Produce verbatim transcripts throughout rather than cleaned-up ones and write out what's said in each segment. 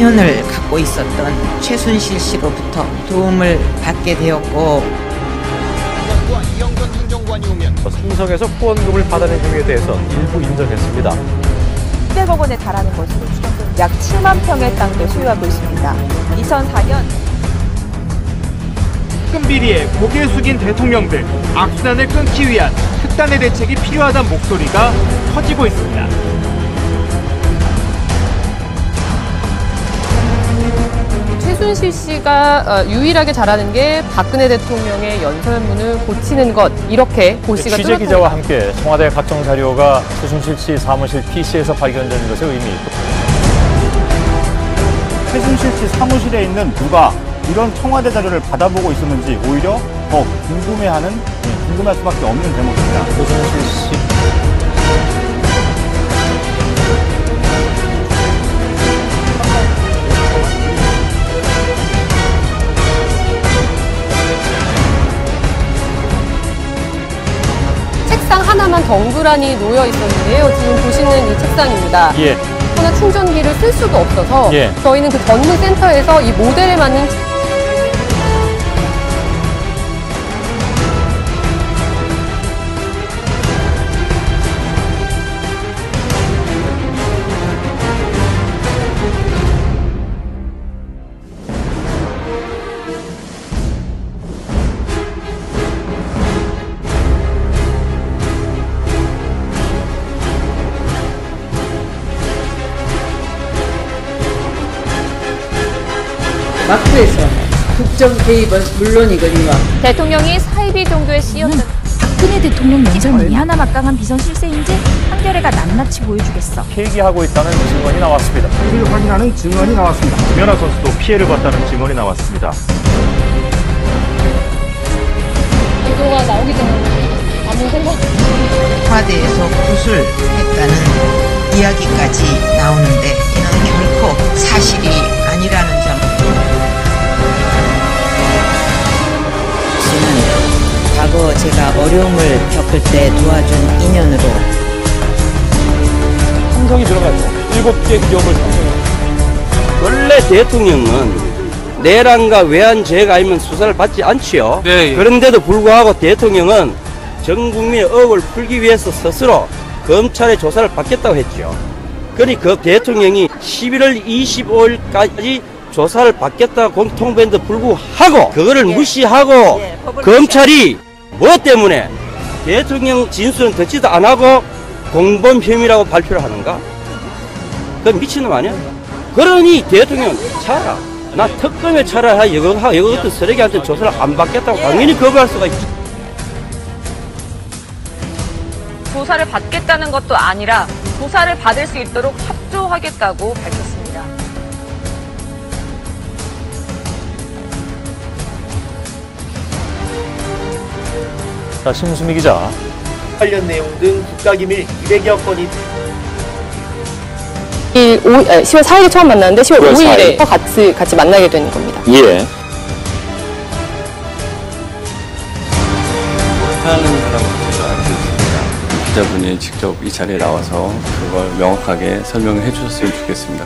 인연을 갖고 있었던 최순실 씨로부터 도움을 받게 되었고, 삼성에서 후원금을 받아낸 혐의에 대해서 일부 인정했습니다. 십백억 원에 달하는 것으로 추정됩니다. 약 칠만 평의 땅도 소유하고 있습니다. 이천사 년 특검 비리에 고개 숙인 대통령들, 악순환을 끊기 위한 특단의 대책이 필요하다는 목소리가 커지고 있습니다. 최순실 씨가 유일하게 잘하는 게 박근혜 대통령의 연설문을 고치는 것, 이렇게 고 씨가 취재 기자와 함께 청와대 각종 자료가 최순실 씨 사무실 피씨에서 발견된 것의 의미. 최순실 씨 사무실에 있는 누가 이런 청와대 자료를 받아보고 있었는지 오히려 더 궁금해하는, 궁금할 수밖에 없는 대목입니다. 최순실 씨. 책상 하나만 덩그러니 놓여 있었는데요. 지금 보시는 이 책상입니다. 예. 하나 충전기를 쓸 수도 없어서 예. 저희는 그 전문 센터에서 이 모델에 맞는 막부에서 국정 개입은 물론이거니와 대통령이 사이비 정도에 씌었던 박근혜 대통령 연설문이 얼마나 막강한 비선 실세인지 한겨레가 낱낱이 보여주겠어. 폐기하고 있다는 증언이 나왔습니다. 이를 확인하는 증언이 나왔습니다. 김연아 선수도 피해를 봤다는 증언이 나왔습니다. 이거가 나오기 전에 아무 생각 청와대에서 구술했다는 이야기까지 나오는데 이는 결코 사실이 아니라는 점. 씨는 과거 제가 어려움을 겪을 때 도와준 인연으로 삼성이 들어가죠. 일곱 개 기업을 삼성에. 원래 대통령은 내란과 외환죄가 아니면 수사를 받지 않지요. 네, 예. 그런데도 불구하고 대통령은 전 국민의 억울을 풀기 위해서 스스로 검찰의 조사를 받겠다고 했죠. 그러니 그 대통령이 십일월 이십오일까지 조사를 받겠다고 통보했는데 불구하고 그거를 예. 무시하고 예, 검찰이 뭐 때문에 대통령 진술은 듣지도 안 하고 공범 혐의라고 발표를 하는가? 그건 미친놈 아니야? 그러니 대통령 차라 나 특검에 차라리 이거 이거 같은 쓰레기한테 조사를 안 받겠다고 당연히 거부할 수가 있지. 조사를 받겠다는 것도 아니라 조사를 받을 수 있도록 협조하겠다고 밝혔습니다. 자, 심수미 기자. 관련 내용 등 국가기밀 이백여 건이 시월 사일에 처음 만났는데 시월 오일에 같이, 같이 만나게 되는 겁니다. 예. 하는 사람은 제가 알고 있습니다. 기자분이 직접 이 자리에 나와서 그걸 명확하게 설명을 해주셨으면 좋겠습니다.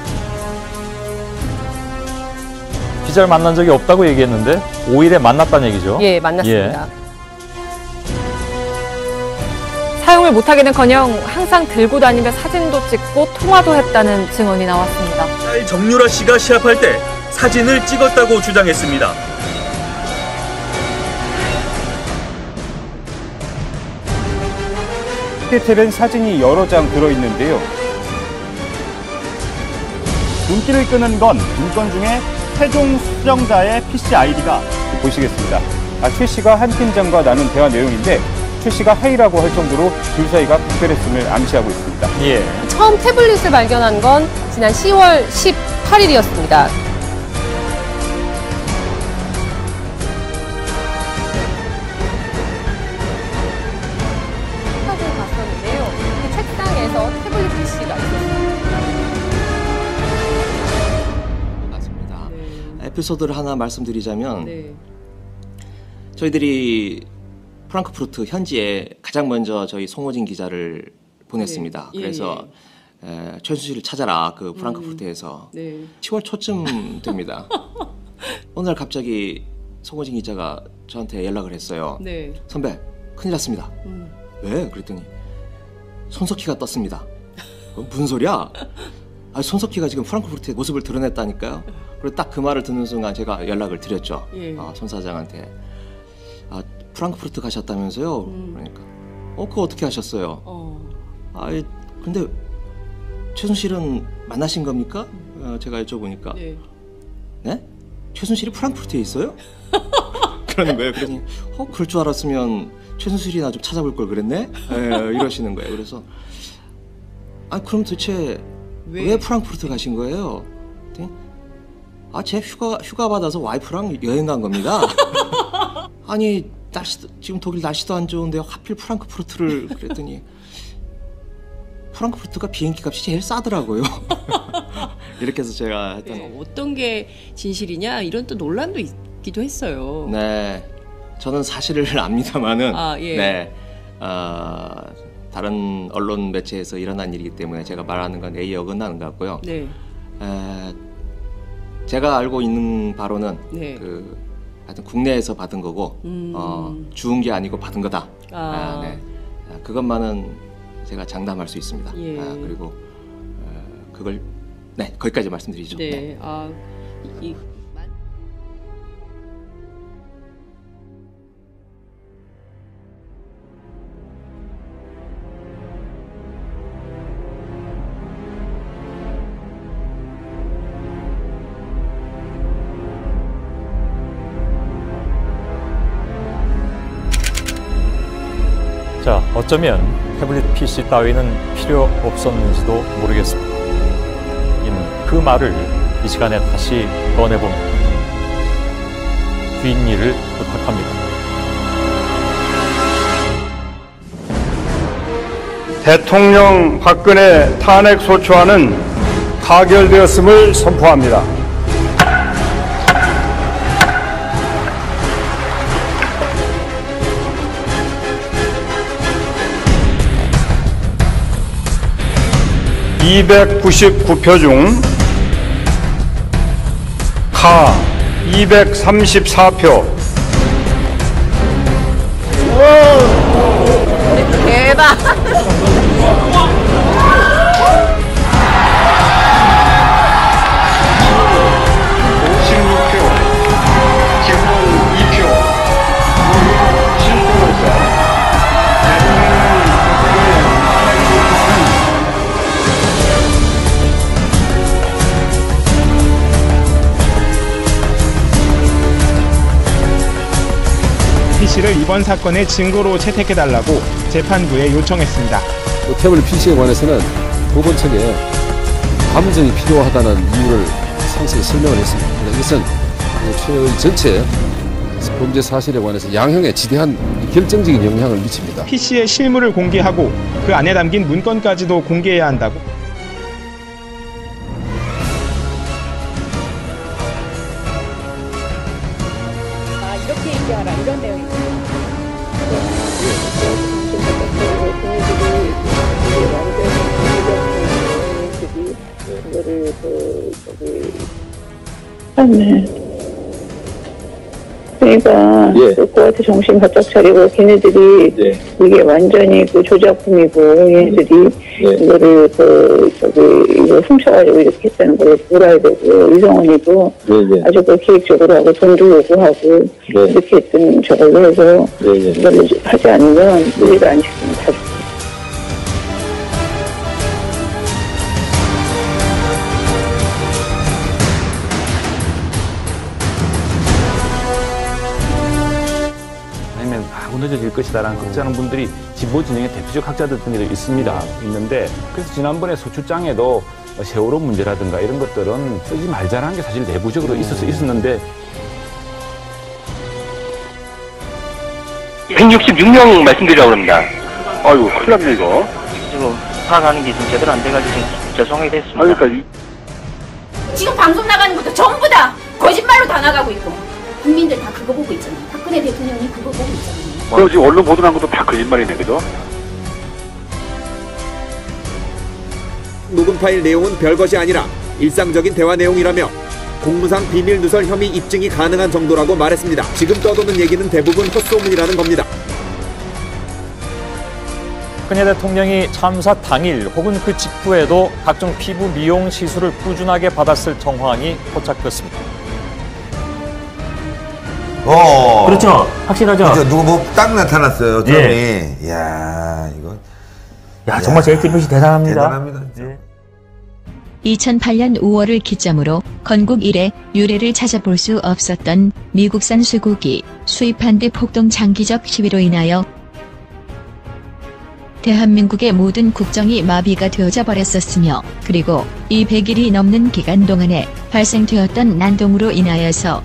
기자를 만난 적이 없다고 얘기했는데 오일에 만났다는 얘기죠? 예, 만났습니다. 예. 사용을 못하기는커녕 항상 들고 다니며 사진도 찍고 통화도 했다는 증언이 나왔습니다. 딸 정유라 씨가 시합할 때 사진을 찍었다고 주장했습니다. 디지털은 사진이 여러 장 들어있는데요. 눈길을 끄는 건 문건 중에 최종 수정자의 피씨 아이디가 보시겠습니다. 아, 최 씨가 한 팀장과 나눈 대화 내용인데 최 씨가 하이라고 할 정도로 둘 사이가 특별했음을 암시하고 있습니다. 예. 처음 태블릿을 발견한 건 지난 시월 십팔일이었습니다. 사진을 봤었는데요. 그 책상에서 태블릿 피씨가 있었습니다. 맞습니다. 네. 에피소드를 하나 말씀드리자면 네. 저희들이 프랑크푸르트 현지에 가장 먼저 저희 송호진 기자를 보냈습니다. 네. 예, 그래서 에, 최순실을 찾아라 그 프랑크푸르트에서 음. 네. 시월 초쯤 됩니다. 어느 날 갑자기 송호진 기자가 저한테 연락을 했어요. 네. 선배 큰일 났습니다. 음. 왜? 그랬더니 손석희가 떴습니다. 어, 무슨 소리야? 아, 손석희가 지금 프랑크푸르트의 모습을 드러냈다니까요. 그리고 딱 그 말을 듣는 순간 제가 연락을 드렸죠. 예. 아, 손 사장한테. 아, 프랑크푸르트 가셨다면서요? 음. 그러니까 어, 그거 어떻게 하셨어요? 어. 아, 근데 최순실은 만나신 겁니까? 어, 제가 여쭤보니까 네. 네? 최순실이 프랑크푸르트에 있어요? 그러는 거예요. 그러니 어, 그럴 줄 알았으면 최순실이나 좀 찾아볼 걸 그랬네? 에, 이러시는 거예요. 그래서 아, 그럼 도대체 왜, 왜 프랑크푸르트 가신 거예요? 아, 제 휴가 휴가 받아서 와이프랑 여행 간 겁니다. 아니, 날씨도 지금 독일 날씨도 안 좋은데 하필 프랑크푸르트를 그랬더니 프랑크푸르트가 비행기 값이 제일 싸더라고요. 이렇게 해서 제가 했던 네, 어떤 게 진실이냐 이런 또 논란도 있기도 했어요. 네, 저는 사실을 압니다만은 아, 예. 네, 어, 다른 언론 매체에서 일어난 일이기 때문에 제가 말하는 건 A에 어긋나는 것 같고요. 네. 에, 제가 알고 있는 바로는 네. 그 하여튼 국내에서 받은 거고 음. 어, 주운 게 아니고 받은 거다. 아. 아, 네. 아, 그것만은 제가 장담할 수 있습니다. 예. 아, 그리고 어, 그걸 네, 거기까지 말씀드리죠. 네. 네. 아, 이, 자, 어쩌면 태블릿 피씨 따위는 필요 없었는지도 모르겠습니다. 이는 그 말을 이 시간에 다시 꺼내봅니다. 뒷일을 부탁합니다. 대통령 박근혜 탄핵 소추안은 타결되었음을 선포합니다. 이백구십구 표 중 가 이백삼십사 표. 대박. 오십육 표, 기본 이 표, 실패로서 피씨를 이번 사건의 증거로 채택해달라고 재판부에 요청했습니다. 태블릿 피씨에 관해서는 법원 측에 감정이 필요하다는 이유를 상세히 설명을 했습니다. 이것은 최의 전체 범죄 사실에 관해서 양형에 지대한 결정적인 영향을 미칩니다. 피씨의 실물을 공개하고 그 안에 담긴 문건까지도 공개해야 한다고. 아, 이렇게 얘기하라 이런 내용이죠. 네. 그러니까 예. 그거한테 정신 바짝 차리고 걔네들이 네. 이게 완전히 그 조작품이고 얘네들이 네. 이거를 그 저기 이거 훔쳐가지고 이렇게 했다는 걸 물어야 되고 이성원이도 네, 네. 아주 그 계획적으로 하고 돈도 요구하고 네. 이렇게 했던 저걸로 해서 네, 네. 이걸 하지 않으면 우리가 안 시키면 다 죽고. 아니면 하고 늦어질 것이다라는 걱정하는 분들이 진보 진영의 대표적 학자들 등에도 있습니다. 있는데 그래서 지난번에 소추장에도 세월호 문제라든가 이런 것들은 쓰지 말자라는 게 사실 내부적으로 있었, 있었는데 백육십육 명 말씀드리라고 합니다. 아이고 큰일 났네 이거. 지금 파악하는 게 좀 제대로 안 돼가지고 죄송하게 됐습니다. 아, 그러니까 지금 방송 나가는 것도 전부 다 거짓말로 다 나가고 있고 국민들 다 그거 보고 있잖아요. 박근혜 대통령이 그거 보고 있잖아요. 그 지금 언론 보도난 것도 다 거짓말이네, 그죠? 녹음 파일 내용은 별것이 아니라 일상적인 대화 내용이라며 공무상 비밀 누설 혐의 입증이 가능한 정도라고 말했습니다. 지금 떠도는 얘기는 대부분 헛소문이라는 겁니다. 박근혜 대통령이 참사 당일 혹은 그 직후에도 각종 피부 미용 시술을 꾸준하게 받았을 정황이 포착됐습니다. 어. 그렇죠. 확실하죠. 그렇죠. 누구 뭐 딱 나타났어요. 점이. 예. 이야, 이거. 야, 정말 제이티비씨 대단합니다. 대단합니다. 예. 이천팔 년 오월을 기점으로 건국 이래 유례를 찾아볼 수 없었던 미국산 쇠고기 수입 반대 폭동 장기적 시위로 인하여 대한민국의 모든 국정이 마비가 되어져 버렸었으며, 그리고 이 백 일이 넘는 기간 동안에 발생되었던 난동으로 인하여서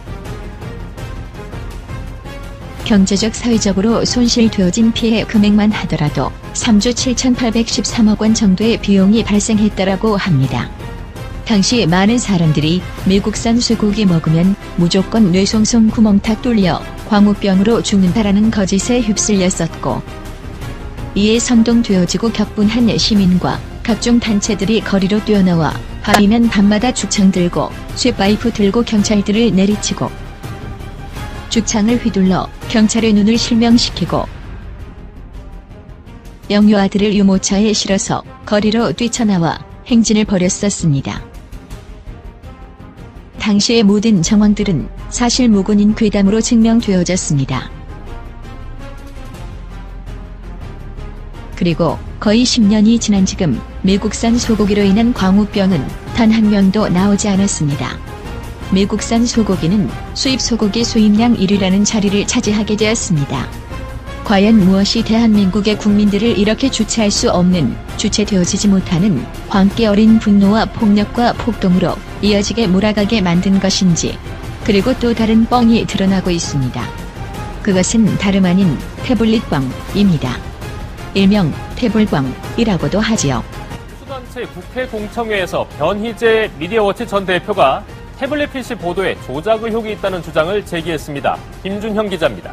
경제적 사회적으로 손실되어진 피해 금액만 하더라도 삼조 칠천팔백십삼억 원 정도의 비용이 발생했다라고 합니다. 당시 많은 사람들이 미국산 쇠고기 먹으면 무조건 뇌송송 구멍탁 뚫려 광우병으로 죽는다라는 거짓에 휩쓸렸었고, 이에 선동되어지고 격분한 시민과 각종 단체들이 거리로 뛰어나와 밤이면 밤마다 죽창 들고 쇠파이프 들고 경찰들을 내리치고 죽창을 휘둘러 경찰의 눈을 실명시키고 영유아들을 유모차에 실어서 거리로 뛰쳐나와 행진을 벌였었습니다. 당시의 모든 정황들은 사실 무근인 괴담으로 증명되어졌습니다. 그리고 거의 십 년이 지난 지금 미국산 소고기로 인한 광우병은 단 한 명도 나오지 않았습니다. 미국산 소고기는 수입 소고기 수입량 일 위라는 자리를 차지하게 되었습니다. 과연 무엇이 대한민국의 국민들을 이렇게 주체할 수 없는, 주체되어지지 못하는 광기 어린 분노와 폭력과 폭동으로 이어지게 몰아가게 만든 것인지, 그리고 또 다른 뻥이 드러나고 있습니다. 그것은 다름 아닌 태블릿뻥입니다. 일명 태블뻥이라고도 하지요. 수단체 국회 공청회에서 변희재 미디어워치 전 대표가 태블릿 피씨 보도에 조작 의혹이 있다는 주장을 제기했습니다. 김준형 기자입니다.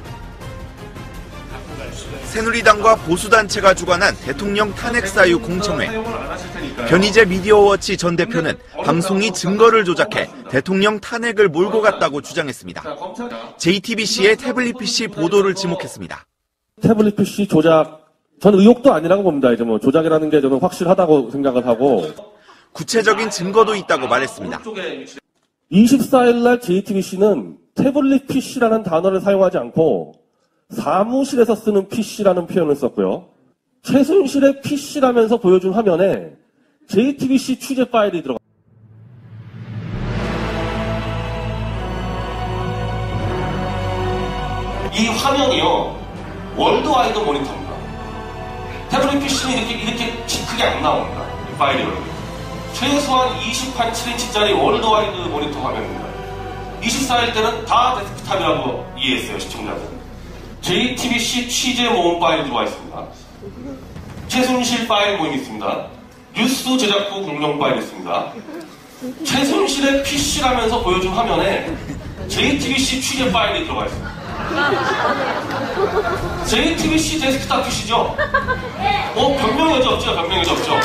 새누리당과 보수단체가 주관한 대통령 탄핵 사유 공청회. 변희재 미디어워치 전 대표는 방송이 증거를 조작해 대통령 탄핵을 몰고 갔다고 주장했습니다. 제이티비씨의 태블릿 피씨 보도를 지목했습니다. 태블릿 피씨 조작, 전 의혹도 아니라고 봅니다. 이제 뭐 조작이라는 게 저는 확실하다고 생각을 하고. 구체적인 증거도 있다고 말했습니다. 이십사 일 날 제이티비씨는 태블릿 피씨라는 단어를 사용하지 않고 사무실에서 쓰는 피씨라는 표현을 썼고요. 최순실의 피씨라면서 보여준 화면에 제이티비씨 취재 파일이 들어가. 이 화면이요, 월드와이드 모니터입니다. 태블릿 피씨는 이렇게, 이렇게 크게 안 나옵니다. 이 파일이. 최소한 이십팔, 칠 인치짜리 월드와이드 모니터 화면입니다. 이십사 일 때는 다 데스크탑이라고 이해했어요, 시청자들은. 제이티비씨 취재 모음 파일 들어와 있습니다. 최순실 파일 모임 있습니다. 뉴스 제작부 공룡 파일 있습니다. 최순실의 피씨라면서 보여준 화면에 제이티비씨 취재 파일이 들어가 있습니다. 제이티비씨 데스크탑 피씨죠? 어, 변명이 어찌 없죠? 변명이 어찌 없죠?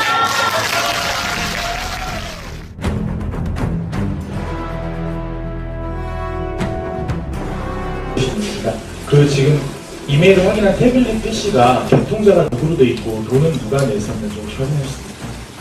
그 지금 이메일을 확인한 태블릿 피씨가 개통자가 누구로 돼 있고 돈은 누가 냈었는지 혹시 확인하셨습니까?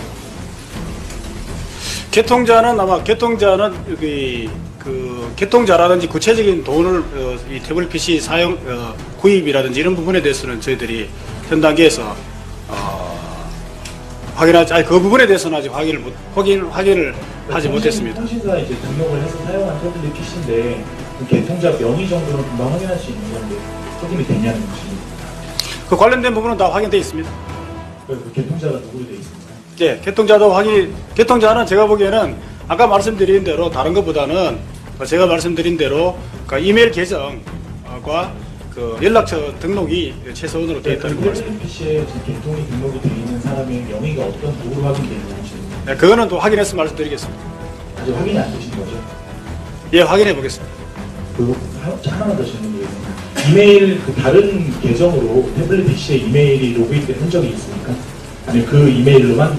개통자는 아마 개통자는 여기 그 개통자라든지 구체적인 돈을 어, 이 태블릿 피씨 사용 어, 구입이라든지 이런 부분에 대해서는 저희들이 현 단계에서 어, 확인하지 아니 그 부분에 대해서는 아직 확인을 못 확인 확인을 하지 못했습니다. 통신사에 이제 등록을 해서 사용한 태블릿 피씨인데 그 개통자 명의 정도는 금방 확인할 수 있는 건데 확인이 되냐는 것입니다. 그 관련된 부분은 다 확인되어 있습니다. 그 개통자가 누구로 되어 있습니까? 예, 개통자도 확인 개통자는 제가 보기에는 아까 말씀드린 대로 다른 것보다는 제가 말씀드린 대로 그 이메일 계정과 그 연락처 등록이 최소한으로 되어 있다는 거 말씀입니다. 태블릿 피씨에 개통이 등록이 되어 있는 사람의 명의가 어떤 도구로 확인되어 있는지. 네, 그거는 또 확인해서 말씀드리겠습니다. 아직 확인이 안 되신 거죠? 예, 확인해 보겠습니다. 그리고 하나만 더 질문드리면 이메일 그 다른 계정으로 태블릿 피씨에 이메일이 로그인된 흔적이 있습니까? 아니면 그 이메일로만 그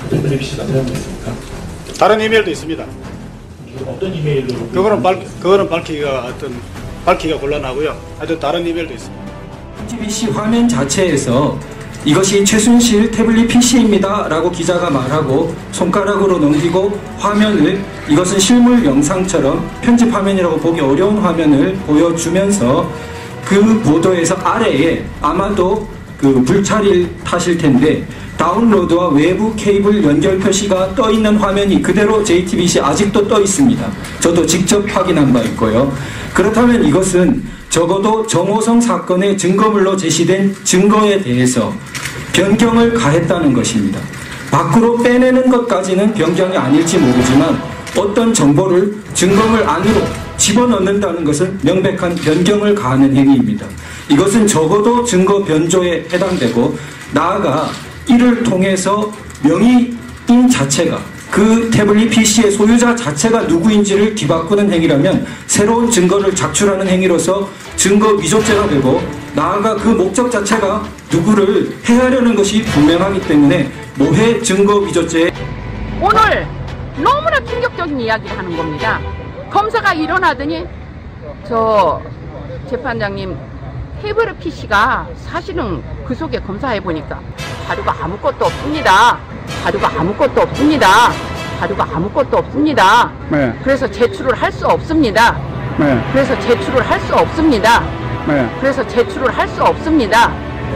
태블릿 피씨가 사용됐습니까? 다른 이메일도 있습니다. 어떤 이메일로? 그거는 밝 그거는 밝히기가 어떤 밝히기가 곤란하고요. 하여튼 다른 이메일도 있습니다. 제이티비씨 화면 자체에서 이것이 최순실 태블릿 피씨입니다 라고 기자가 말하고 손가락으로 넘기고 화면을 이것은 실물 영상처럼 편집 화면이라고 보기 어려운 화면을 보여주면서 그 보도에서 아래에 아마도 그 불찰이 타실 텐데 다운로드와 외부 케이블 연결 표시가 떠 있는 화면이 그대로 제이티비씨 아직도 떠 있습니다. 저도 직접 확인한 바 있고요. 그렇다면 이것은 적어도 정호성 사건의 증거물로 제시된 증거에 대해서 변경을 가했다는 것입니다. 밖으로 빼내는 것까지는 변경이 아닐지 모르지만 어떤 정보를 증거물 안으로 집어넣는다는 것은 명백한 변경을 가하는 행위입니다. 이것은 적어도 증거 변조에 해당되고 나아가 이를 통해서 명의인 자체가 그 태블릿 피씨의 소유자 자체가 누구인지를 뒤바꾸는 행위라면 새로운 증거를 작출하는 행위로서 증거 위조죄가 되고 나아가 그 목적 자체가 누구를 해하려는 것이 분명하기 때문에 모해 증거 위조죄에 오늘 너무나 충격적인 이야기를 하는 겁니다. 검사가 일어나더니 저 재판장님 태블릿 피씨가 사실은 그 속에 검사해보니까 자료가 아무것도 없습니다. 자료가 아무것도 없습니다. 자료가 아무것도 없습니다. 네. 그래서 제출을 할 수 없습니다. 네. 그래서 제출을 할 수 없습니다. 네. 그래서 제출을 할 수 없습니다.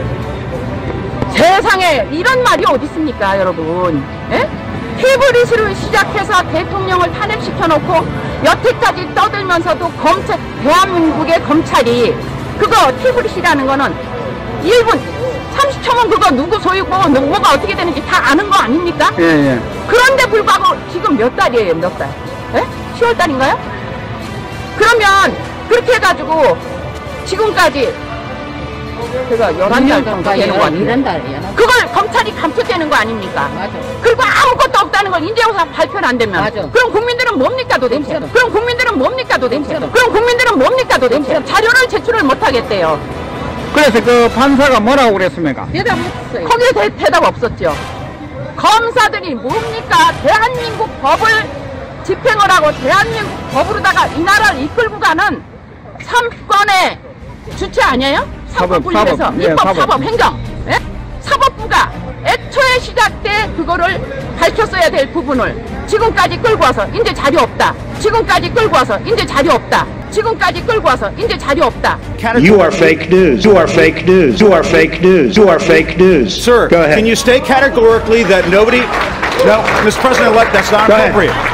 세상에 이런 말이 어디 있습니까, 여러분? 에? 태블릿으로 시작해서 대통령을 탄핵시켜놓고 여태까지 떠들면서도 검찰, 대한민국의 검찰이 그거 태블릿이라는 거는 일 분 삼십 초면 그거 누구 소유고 뭐가 어떻게 되는지 다 아는 거 아닙니까? 예, 예. 그런데 불구하고 지금 몇 달이에요, 몇 달? 예? 시월 달인가요? 그러면 그렇게 해가지고 지금까지 제가 열한 달 정도 되는 거 아니에요? 그걸 검찰이 감춰대는 거 아닙니까? 맞아. 그리고 아무것도 없다는 걸 인재조사 발표를 안 되면 맞아. 그럼 국민들은 뭡니까 도대체? 그럼, 그럼 국민들은 뭡니까 도대체? 그럼, 그럼 국민들은 뭡니까 도대체? 자료를 제출을 못 하겠대요. 그래서 그 판사가 뭐라고 그랬습니까? 대답 없었어요. 거기에 대, 대답 없었죠. 검사들이 뭡니까? 대한민국 법을 집행을 하고 대한민국 법으로다가 이 나라를 이끌고 가는 삼권의 주체 아니에요? 삼권분립에서 사법, 입법, 사법. 사법, 행정. 예? 사법부가 애초에 시작 때 그거를 밝혔어야 될 부분을 지금까지 끌고 와서 이제 자료 없다. 지금까지 끌고 와서 이제 자료 없다. 지금까지 끌고 와서 이제 자료 없다. You are fake news. You are fake news. You are fake news. You are fake news. Sir, go ahead. Can you state categorically that nobody... No, Mister President-elect, that's not Go ahead. appropriate.